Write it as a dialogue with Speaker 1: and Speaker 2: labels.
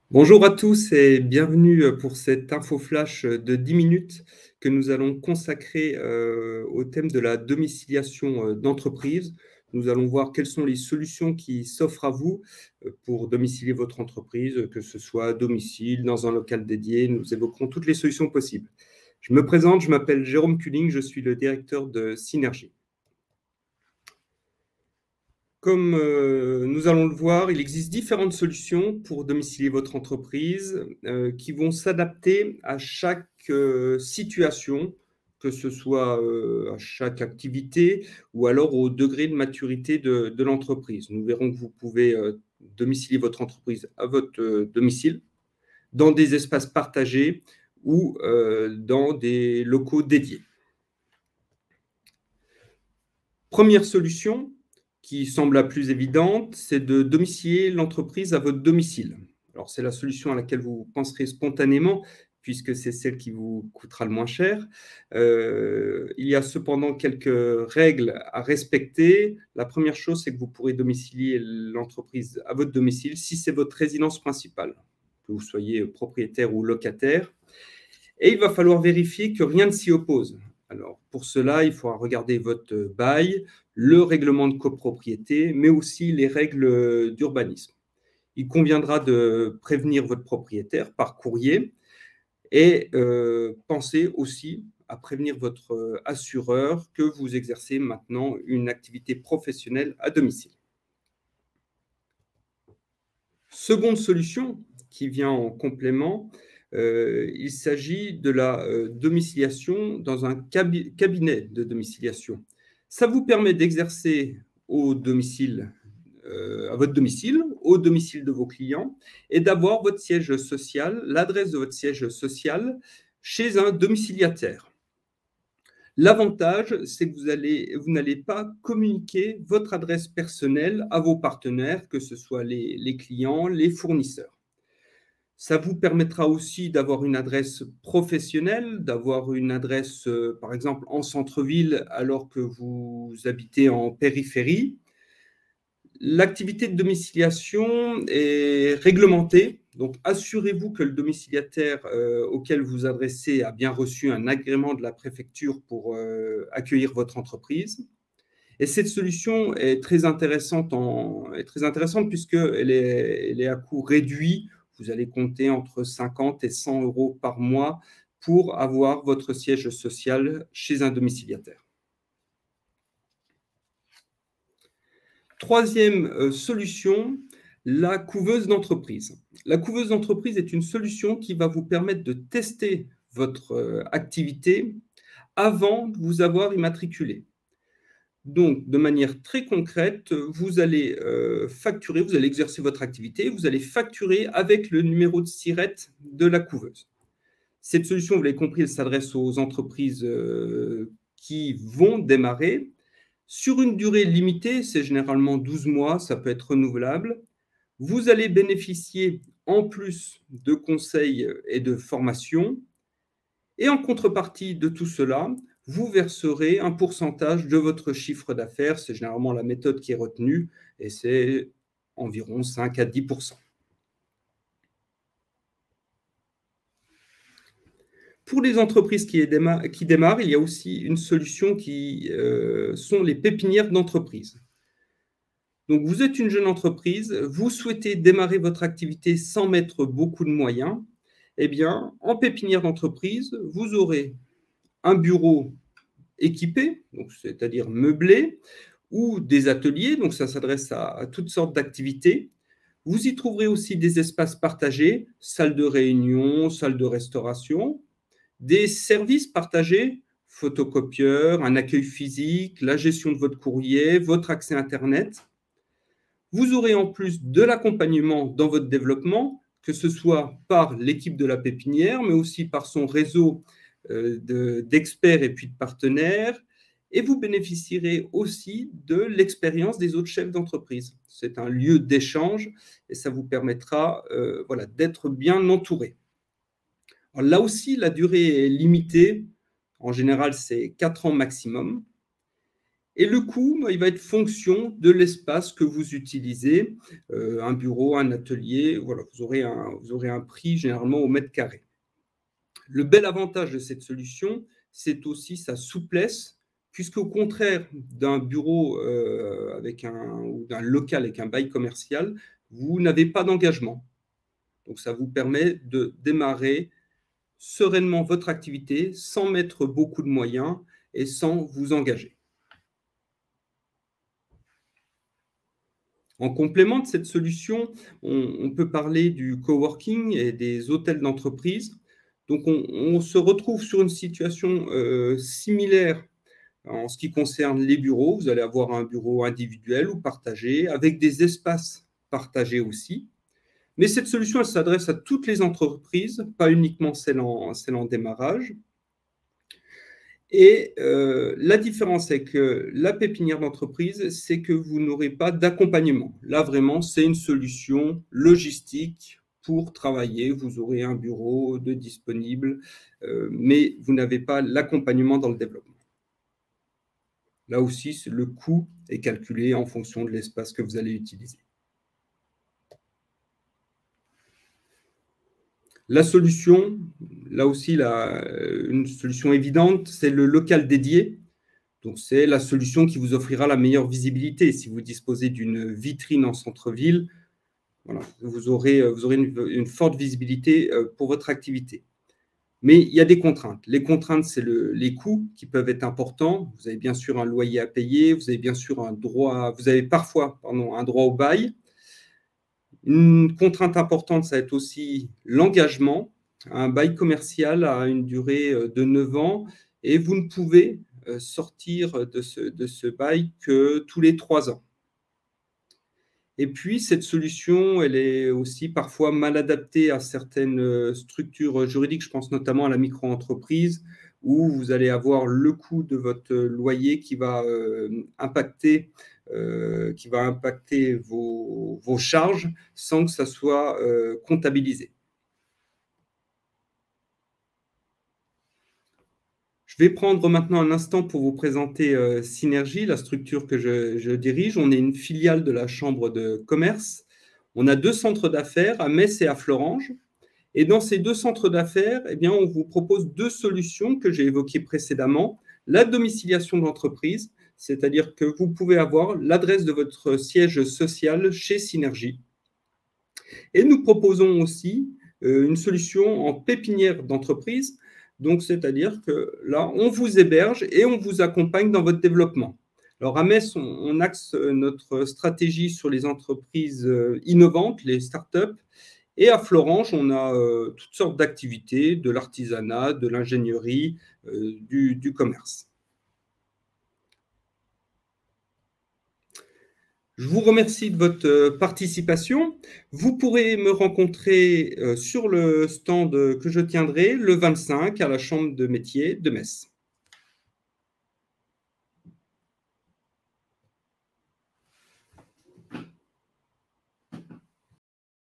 Speaker 1: Bonjour à tous et bienvenue pour cette info flash de 10 minutes que nous allons consacrer au thème de la domiciliation d'entreprise. Nous allons voir quelles sont les solutions qui s'offrent à vous pour domicilier votre entreprise, que ce soit à domicile, dans un local dédié. Nous évoquerons toutes les solutions possibles. Je me présente, je m'appelle Jérôme Culling, je suis le directeur de Synergie. Comme nous allons le voir, il existe différentes solutions pour domicilier votre entreprise qui vont s'adapter à chaque situation, que ce soit à chaque activité ou alors au degré de maturité de l'entreprise. Nous verrons que vous pouvez domicilier votre entreprise à votre domicile, dans des espaces partagés ou dans des locaux dédiés. Première solution, qui semble la plus évidente, c'est de domicilier l'entreprise à votre domicile. Alors, c'est la solution à laquelle vous penserez spontanément, puisque c'est celle qui vous coûtera le moins cher. Il y a cependant quelques règles à respecter. La première chose, c'est que vous pourrez domicilier l'entreprise à votre domicile si c'est votre résidence principale, que vous soyez propriétaire ou locataire. Et il va falloir vérifier que rien ne s'y oppose. Alors, pour cela, il faudra regarder votre bail, le règlement de copropriété, mais aussi les règles d'urbanisme. Il conviendra de prévenir votre propriétaire par courrier et pensez aussi à prévenir votre assureur que vous exercez maintenant une activité professionnelle à domicile. Seconde solution qui vient en complément, il s'agit de la domiciliation dans un cabinet de domiciliation. Ça vous permet d'exercer au domicile, à votre domicile, au domicile de vos clients, et d'avoir votre siège social, l'adresse de votre siège social chez un domiciliataire. L'avantage, c'est que vous n'allez pas communiquer votre adresse personnelle à vos partenaires, que ce soit les clients, les fournisseurs. Ça vous permettra aussi d'avoir une adresse professionnelle, d'avoir une adresse, par exemple, en centre-ville, alors que vous habitez en périphérie. L'activité de domiciliation est réglementée, donc assurez-vous que le domiciliataire auquel vous adressez a bien reçu un agrément de la préfecture pour accueillir votre entreprise. Et cette solution est très intéressante puisqu'elle est à coût réduit. Vous allez compter entre 50 et 100 euros par mois pour avoir votre siège social chez un domiciliataire. Troisième solution, la couveuse d'entreprise. La couveuse d'entreprise est une solution qui va vous permettre de tester votre activité avant de vous avoir immatriculé. Donc, de manière très concrète, vous allez facturer, vous allez exercer votre activité, vous allez facturer avec le numéro de SIRET de la couveuse. Cette solution, vous l'avez compris, elle s'adresse aux entreprises qui vont démarrer. Sur une durée limitée, c'est généralement 12 mois, ça peut être renouvelable. Vous allez bénéficier en plus de conseils et de formations. Et en contrepartie de tout cela, vous verserez un pourcentage de votre chiffre d'affaires. C'est généralement la méthode qui est retenue et c'est environ 5 à 10%. Pour les entreprises qui démarrent, il y a aussi une solution qui sont les pépinières d'entreprise. Donc, vous êtes une jeune entreprise, vous souhaitez démarrer votre activité sans mettre beaucoup de moyens. Eh bien, en pépinière d'entreprise, vous aurez un bureau équipé, c'est-à-dire meublé, ou des ateliers, donc ça s'adresse à toutes sortes d'activités. Vous y trouverez aussi des espaces partagés, salles de réunion, salles de restauration, des services partagés, photocopieurs, un accueil physique, la gestion de votre courrier, votre accès Internet. Vous aurez en plus de l'accompagnement dans votre développement, que ce soit par l'équipe de la pépinière, mais aussi par son réseau d'experts et puis de partenaires. Et vous bénéficierez aussi de l'expérience des autres chefs d'entreprise. C'est un lieu d'échange et ça vous permettra d'être bien entouré. Alors là aussi, la durée est limitée. En général, c'est 4 ans maximum. Et le coût, il va être fonction de l'espace que vous utilisez, un bureau, un atelier, voilà, vous aurez un prix généralement au mètre carré. Le bel avantage de cette solution, c'est aussi sa souplesse, puisqu'au contraire d'un bureau ou d'un local avec un bail commercial, vous n'avez pas d'engagement. Donc ça vous permet de démarrer sereinement votre activité sans mettre beaucoup de moyens et sans vous engager. En complément de cette solution, on peut parler du coworking et des hôtels d'entreprise. Donc, on se retrouve sur une situation similaire en ce qui concerne les bureaux. Vous allez avoir un bureau individuel ou partagé, avec des espaces partagés aussi. Mais cette solution, elle s'adresse à toutes les entreprises, pas uniquement celles en démarrage. Et la différence avec la pépinière d'entreprise, c'est que vous n'aurez pas d'accompagnement. Là, vraiment, c'est une solution logistique pour travailler. Vous aurez un bureau de disponible, mais vous n'avez pas l'accompagnement dans le développement. Là aussi, le coût est calculé en fonction de l'espace que vous allez utiliser. La solution, là aussi, une solution évidente, c'est le local dédié. Donc, c'est la solution qui vous offrira la meilleure visibilité. Si vous disposez d'une vitrine en centre-ville, voilà, vous aurez une forte visibilité pour votre activité. Mais il y a des contraintes. Les contraintes, c'est les coûts qui peuvent être importants. Vous avez bien sûr un loyer à payer, vous avez parfois un droit au bail. Une contrainte importante, ça va être aussi l'engagement. Un bail commercial a une durée de 9 ans et vous ne pouvez sortir de ce bail que tous les 3 ans. Et puis, cette solution, elle est aussi parfois mal adaptée à certaines structures juridiques. Je pense notamment à la micro-entreprise, où vous allez avoir le coût de votre loyer qui va impacter vos charges sans que ça soit comptabilisé. Je vais prendre maintenant un instant pour vous présenter Synergie, la structure que je dirige. On est une filiale de la Chambre de commerce. On a 2 centres d'affaires à Metz et à Florange. Et dans ces 2 centres d'affaires, eh bien, on vous propose 2 solutions que j'ai évoquées précédemment. La domiciliation d'entreprise, c'est-à-dire que vous pouvez avoir l'adresse de votre siège social chez Synergie. Et nous proposons aussi une solution en pépinière d'entreprise. Donc, c'est-à-dire que là, on vous héberge et on vous accompagne dans votre développement. Alors, à Metz, on axe notre stratégie sur les entreprises innovantes, les startups. Et à Florange, on a toutes sortes d'activités, de l'artisanat, de l'ingénierie, du commerce. Je vous remercie de votre participation. Vous pourrez me rencontrer sur le stand que je tiendrai le 25 à la Chambre de métier de Metz.